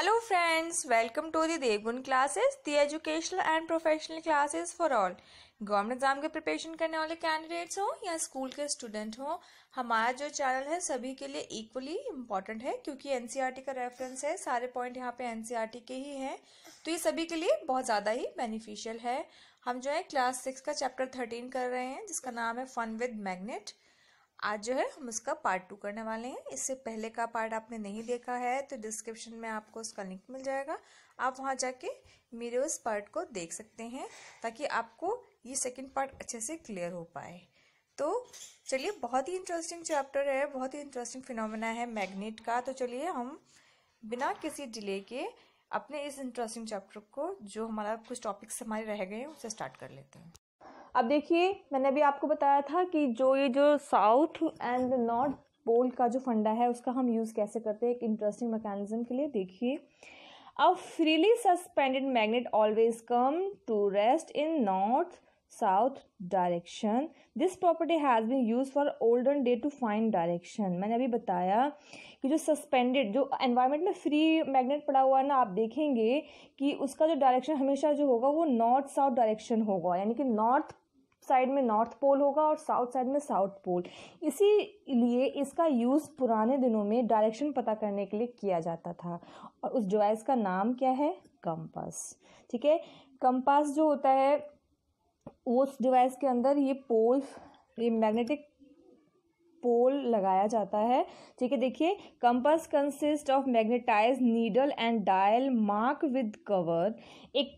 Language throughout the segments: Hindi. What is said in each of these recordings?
Hello friends, welcome to the Devgun classes, the educational and professional classes for all. Government exam के प्रिपरेशन करने वाले कैंडिडेट्स हो या स्कूल के स्टूडेंट हो, हमारा जो चैनल है सभी के लिए इक्वली इम्पॉर्टेंट है क्योंकि एनसीईआरटी का रेफरेंस है। सारे पॉइंट यहाँ पे एनसीईआरटी के ही हैं, तो ये सभी के लिए बहुत ज़्यादा ही बेनिफिशियल है। हम जो है क्लास 6 का चैप्टर 13 कर रहे हैं जिसका नाम है फन विद मैग्नेट। आज जो है हम उसका पार्ट 2 करने वाले हैं। इससे पहले का पार्ट आपने नहीं देखा है तो डिस्क्रिप्शन में आपको उसका लिंक मिल जाएगा, आप वहां जाके मेरे उस पार्ट को देख सकते हैं ताकि आपको ये सेकंड पार्ट अच्छे से क्लियर हो पाए। तो चलिए, बहुत ही इंटरेस्टिंग चैप्टर है, बहुत ही इंटरेस्टिंग फिनोमेना है मैग्नेट का। तो चलिए हम बिना किसी डिले के अपने इस इंटरेस्टिंग चैप्टर को, जो हमारा कुछ टॉपिक्स हमारे रह गए हैं, उसे स्टार्ट कर लेते हैं। अब देखिए, मैंने अभी आपको बताया था कि जो साउथ एंड नॉर्थ पोल का जो फंडा है उसका हम यूज़ कैसे करते हैं एक इंटरेस्टिंग मैकेनिज्म के लिए। देखिए, a freely suspended magnet always come to rest in north south direction. This property has been use for olden day to find direction. मैंने अभी बताया कि जो सस्पेंडेड, जो एनवायरनमेंट में फ्री मैग्नेट पड़ा हुआ है ना, आप देखेंगे कि उसका जो डायरेक्शन हमेशा जो होगा वो नॉर्थ साउथ डायरेक्शन होगा, यानी कि नॉर्थ साइड में नॉर्थ पोल होगा और साउथ साइड में साउथ पोल। इसीलिए इसका यूज़ पुराने दिनों में डायरेक्शन पता करने के लिए किया जाता था और उस डिवाइस का नाम क्या है? कंपास। ठीक है, कंपास जो होता है उस डिवाइस के अंदर ये मैग्नेटिक पोल लगाया जाता है। ठीक है, देखिए, compass consist of magnetize needle and dial mark with cover. एक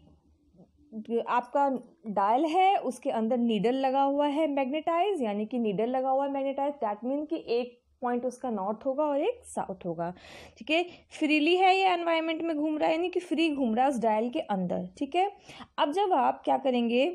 आपका डायल है, उसके अंदर नीडल लगा हुआ है मैग्नेटाइज, यानी कि नीडल लगा हुआ है मैग्नेटाइज। दैट मीन कि एक पॉइंट उसका नॉर्थ होगा और एक साउथ होगा। ठीक है, फ्रीली है, ये एनवायरनमेंट में घूम रहा है, यानी कि फ्री घूम रहा है उस डायल के अंदर। ठीक है, अब जब आप क्या करेंगे,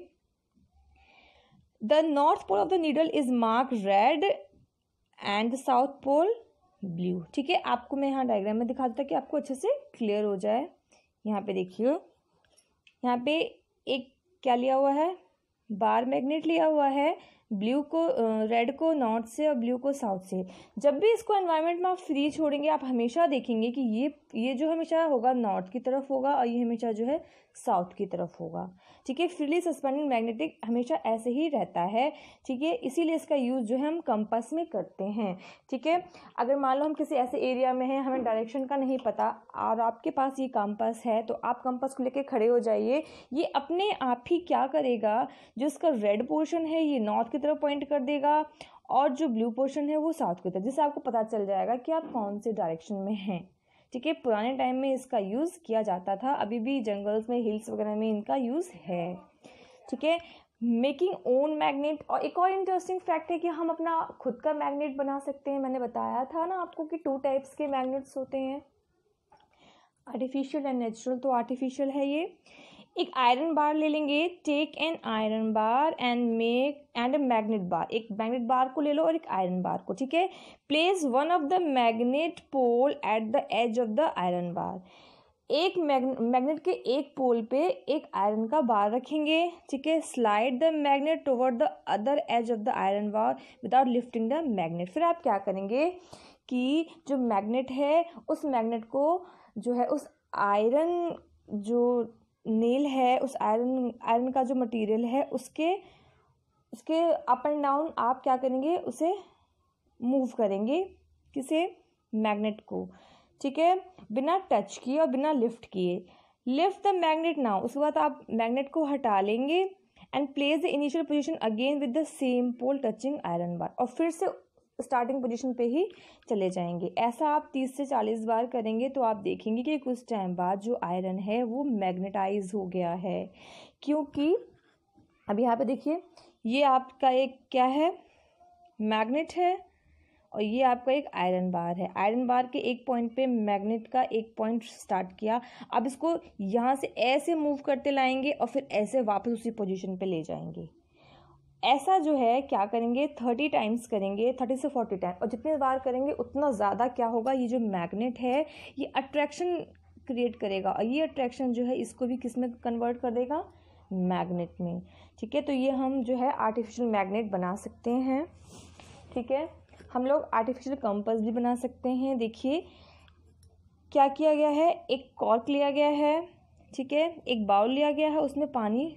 the north pole of the needle is mark red and the south pole blue. ठीक है, आपको मैं यहाँ डायग्राम में दिखा देता कि आपको अच्छे से क्लियर हो जाए। यहाँ पे देखिए, यहाँ पे एक क्या लिया हुआ है, बार मैग्नेट लिया हुआ है, ब्लू को रेड को नॉर्थ से और ब्लू को साउथ से। जब भी इसको एनवायरनमेंट में आप फ्री छोड़ेंगे, आप हमेशा देखेंगे कि ये जो हमेशा होगा नॉर्थ की तरफ होगा और ये हमेशा जो है साउथ की तरफ होगा। ठीक है, फ्रीली सस्पेंडेड मैग्नेटिक हमेशा ऐसे ही रहता है। ठीक है, इसीलिए इसका यूज़ जो है हम कंपास में करते हैं। ठीक है, अगर मान लो हम किसी ऐसे एरिया में हैं, हमें डायरेक्शन का नहीं पता और आपके पास ये कंपास है, तो आप कंपास को लेके खड़े हो जाइए। ये अपने आप ही क्या करेगा, जो इसका रेड पोर्शन है ये नॉर्थ की तरफ पॉइंट कर देगा और जो ब्लू पोर्शन है वो साउथ की तरफ, जिससे आपको पता चल जाएगा कि आप कौन से डायरेक्शन में हैं। ठीक है, पुराने टाइम में इसका यूज़ किया जाता था, अभी भी जंगल्स में, हिल्स वगैरह में इनका यूज़ है। ठीक है, मेकिंग ओन मैग्नेट। और एक और इंटरेस्टिंग फैक्ट है कि हम अपना खुद का मैग्नेट बना सकते हैं। मैंने बताया था ना आपको कि 2 टाइप्स के मैग्नेट्स होते हैं, आर्टिफिशियल एंड नेचुरल। तो आर्टिफिशियल है ये। एक आयरन बार ले लेंगे, take an iron bar and a magnet bar. एक मैग्नेट बार को ले लो और एक आयरन बार को। ठीक है, place one of the magnet pole at the edge of the iron bar. एक मैग्नेट के एक पोल पे एक आयरन का बार रखेंगे। ठीक है, slide the magnet toward the other edge of the iron bar without lifting the magnet. फिर आप क्या करेंगे कि जो मैग्नेट है उस मैग्नेट को जो है उस आयरन जो नेल है, उस आयरन का जो मटेरियल है उसके अप एंड डाउन आप क्या करेंगे, उसे मूव करेंगे, किसे? मैग्नेट को। ठीक है, बिना टच किए और बिना लिफ्ट किए। Lift the magnet now. उसके बाद आप मैग्नेट को हटा लेंगे and place the initial position again with the same pole touching iron bar. और फिर से स्टार्टिंग पोजीशन पे ही चले जाएंगे। ऐसा आप 30 से 40 बार करेंगे तो आप देखेंगे कि कुछ टाइम बाद जो आयरन है वो मैग्नेटाइज हो गया है। क्योंकि अभी यहाँ पे देखिए, ये आपका एक क्या है, मैग्नेट है और ये आपका एक आयरन बार है। आयरन बार के एक पॉइंट पे मैग्नेट का एक पॉइंट स्टार्ट किया। अब इसको यहाँ से ऐसे मूव करते लाएंगे और फिर ऐसे वापस उसी पोजीशन पे ले जाएंगे। ऐसा जो है क्या करेंगे, 30 टाइम्स करेंगे, 30 से 40 टाइम। और जितने बार करेंगे उतना ज़्यादा क्या होगा, ये जो मैग्नेट है ये अट्रैक्शन क्रिएट करेगा और ये अट्रैक्शन जो है इसको भी किस में कन्वर्ट कर देगा, मैग्नेट में। ठीक है, तो ये हम जो है आर्टिफिशियल मैग्नेट बना सकते हैं। ठीक है, हम लोग आर्टिफिशियल कंपास भी बना सकते हैं। देखिए, क्या किया गया है, एक कॉर्क लिया गया है, ठीक है, एक बाउल लिया गया है, उसमें पानी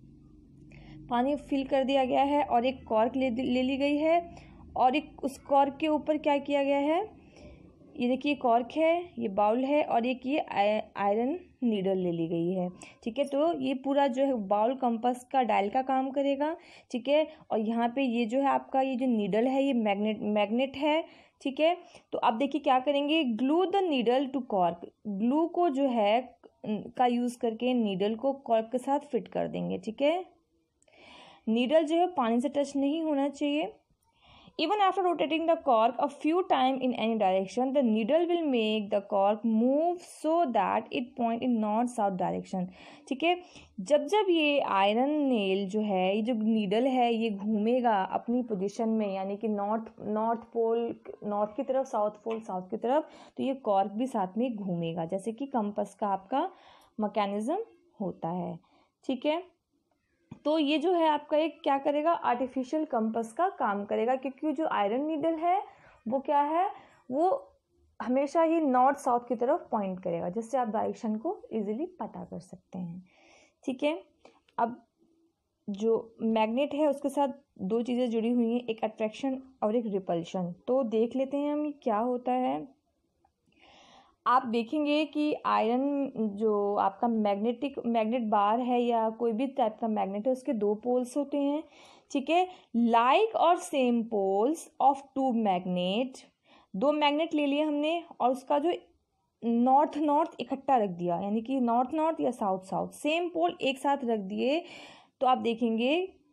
फिल कर दिया गया है और एक कॉर्क ले ली गई है और एक उस कॉर्क के ऊपर क्या किया गया है, ये देखिए कॉर्क है, ये बाउल है और एक ये आयरन नीडल ले ली गई है, ठीक है। तो ये पूरा जो है बाउल कंपास का डायल का काम करेगा, ठीक है। और यहाँ पे ये जो है आपका ये जो नीडल है ये मैग्नेट है, ठीक है। तो अब देखिए क्या करेंगे, glue the needle to cork, glue को जो है का यूज़ करके नीडल को कॉर्क के साथ फिट कर देंगे, ठीक है। नीडल जो है पानी से टच नहीं होना चाहिए। Even after rotating the cork a few times in any direction, the needle will make the cork move so that it point in north south direction, ठीक है। जब जब ये आयरन नेल जो है, ये जो नीडल है, ये घूमेगा अपनी पोजीशन में, यानी कि नॉर्थ पोल नॉर्थ की तरफ, साउथ पोल साउथ की तरफ, तो ये कॉर्क भी साथ में घूमेगा, जैसे कि कंपास का आपका मैकेनिज्म होता है, ठीक है। तो ये जो है आपका एक क्या करेगा, आर्टिफिशियल कंपास का काम करेगा, क्योंकि जो आयरन नीडल है वो क्या है, वो हमेशा ही नॉर्थ साउथ की तरफ पॉइंट करेगा, जिससे आप डायरेक्शन को इजीली पता कर सकते हैं, ठीक है। अब जो मैग्नेट है उसके साथ दो चीज़ें जुड़ी हुई हैं, एक अट्रैक्शन और एक रिपल्शन। तो देख लेते हैं हम क्या होता है। आप देखेंगे कि आयरन जो आपका मैग्नेट बार है या कोई भी टाइप का मैग्नेट है, उसके दो पोल्स होते हैं, ठीक है। लाइक और same poles of two magnet, दो मैग्नेट ले लिए हमने और उसका जो नॉर्थ इकट्ठा रख दिया, यानी कि नॉर्थ या साउथ सेम पोल एक साथ रख दिए, तो आप देखेंगे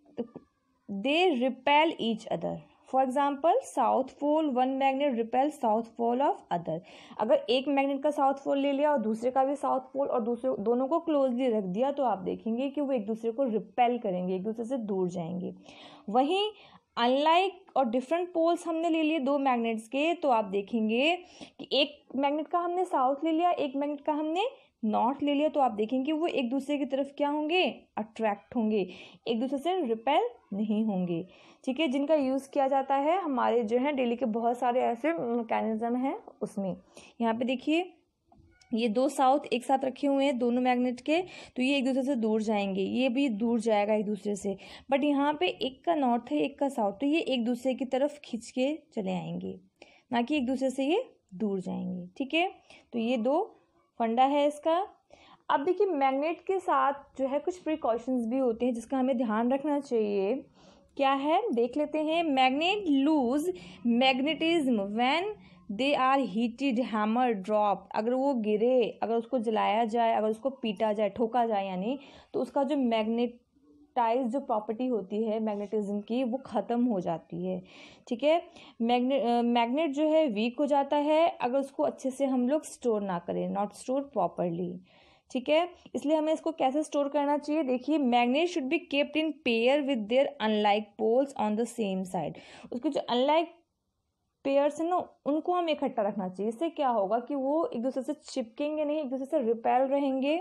they repel each other. For example south pole one magnet repel south pole of other. अगर एक मैग्नेट का साउथ पोल ले लिया और दूसरे का भी साउथ पोल और दूसरे दोनों को क्लोजली रख दिया, तो आप देखेंगे कि वो एक दूसरे को रिपेल करेंगे, एक दूसरे से दूर जाएंगे। वहीं अनलाइक और डिफरेंट पोल्स हमने ले लिए दो मैग्नेट्स के, तो आप देखेंगे कि एक मैग्नेट का हमने साउथ ले लिया, एक मैग्नेट का हमने नॉर्थ ले लिया, तो आप देखेंगे वो एक दूसरे की तरफ क्या होंगे, अट्रैक्ट होंगे, एक दूसरे से रिपेल नहीं होंगे, ठीक है। जिनका यूज़ किया जाता है हमारे जो है डेली के बहुत सारे ऐसे मैकेनिज्म हैं उसमें। यहाँ पे देखिए ये दो साउथ एक साथ रखे हुए हैं दोनों मैग्नेट के, तो ये एक दूसरे से दूर जाएंगे, ये भी दूर जाएगा एक दूसरे से, बट यहाँ पे एक का नॉर्थ है एक का साउथ, तो ये एक दूसरे की तरफ खींच के चले आएंगे, ना कि एक दूसरे से ये दूर जाएंगे, ठीक है। तो ये दो फंडा है इसका। अब देखिए मैग्नेट के साथ जो है कुछ प्रिकॉशंस भी होते हैं जिसका हमें ध्यान रखना चाहिए, क्या है देख लेते हैं। Magnet lose magnetism when they are heated, hammer, drop, अगर वो गिरे, अगर उसको जलाया जाए, अगर उसको पीटा जाए, ठोका जाए, यानी तो उसका जो मैग्नेटाइज जो प्रॉपर्टी होती है मैग्नेटिज्म की वो ख़त्म हो जाती है, ठीक है। मैग्नेट जो है वीक हो जाता है अगर उसको अच्छे से हम लोग स्टोर ना करें, नॉट स्टोर प्रॉपरली, ठीक है। इसलिए हमें इसको कैसे स्टोर करना चाहिए, देखिए magnet should be kept in pair with their unlike poles on the same side. उसके जो अनलाइक पेयर्स है ना उनको हम इकट्ठा रखना चाहिए, इससे क्या होगा कि वो एक दूसरे से चिपकेंगे नहीं, एक दूसरे से रिपेल रहेंगे,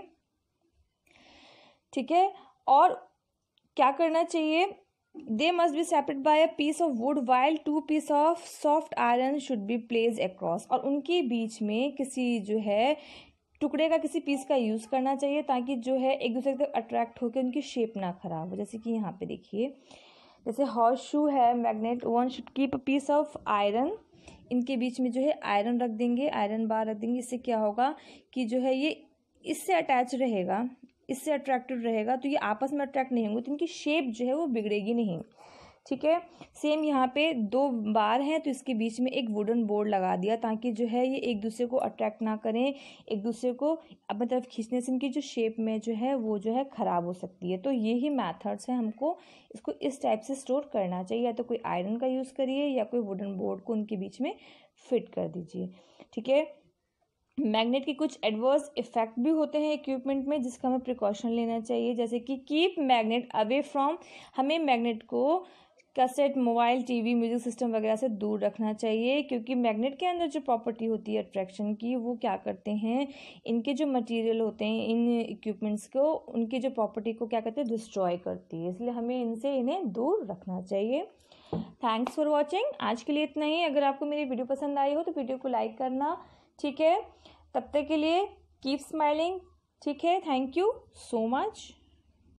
ठीक है। और क्या करना चाहिए, they must be separate by a piece of wood while two piece of soft iron should be placed across, और उनके बीच में किसी जो है टुकड़े का किसी पीस का यूज़ करना चाहिए ताकि जो है एक दूसरे तक अट्रैक्ट होकर उनकी शेप ना खराब हो। जैसे कि यहाँ पे देखिए, जैसे हॉर्स शू है magnet, one should keep a piece of iron, इनके बीच में जो है आयरन रख देंगे, आयरन बार रख देंगे, इससे क्या होगा कि जो है ये इससे अटैच रहेगा, इससे अट्रैक्टेड रहेगा, तो ये आपस में अट्रैक्ट नहीं होंगे, तो इनकी शेप जो है वो बिगड़ेगी नहीं, ठीक है। सेम यहाँ पे दो बार हैं तो इसके बीच में एक वुडन बोर्ड लगा दिया ताकि जो है ये एक दूसरे को अट्रैक्ट ना करें, एक दूसरे को अपनी तरफ खींचने से इनकी जो शेप में जो है वो जो है ख़राब हो सकती है। तो ये ही मैथड्स हैं, हमको इसको इस टाइप से स्टोर करना चाहिए, या तो कोई आयरन का यूज़ करिए या कोई वुडन बोर्ड को उनके बीच में फिट कर दीजिए, ठीक है। मैग्नेट के कुछ एडवर्स इफेक्ट भी होते हैं इक्विपमेंट में जिसका हमें प्रिकॉशन लेना चाहिए, जैसे कि कीप मैग्नेट अवे फ्रॉम, हमें मैग्नेट को cassette, mobile, TV, music system वगैरह से दूर रखना चाहिए, क्योंकि मैग्नेट के अंदर जो प्रॉपर्टी होती है अट्रैक्शन की, वो क्या करते हैं, इनके जो मटेरियल होते हैं इन इक्विपमेंट्स को, उनकी जो प्रॉपर्टी को क्या करते हैं, डिस्ट्रॉय करती है, इसलिए हमें इन्हें दूर रखना चाहिए। थैंक्स फॉर वॉचिंग, आज के लिए इतना ही। अगर आपको मेरी वीडियो पसंद आई हो तो वीडियो को लाइक करना, ठीक है। तब तक के लिए कीप स्माइलिंग। ठीक है, थैंक यू सो मच।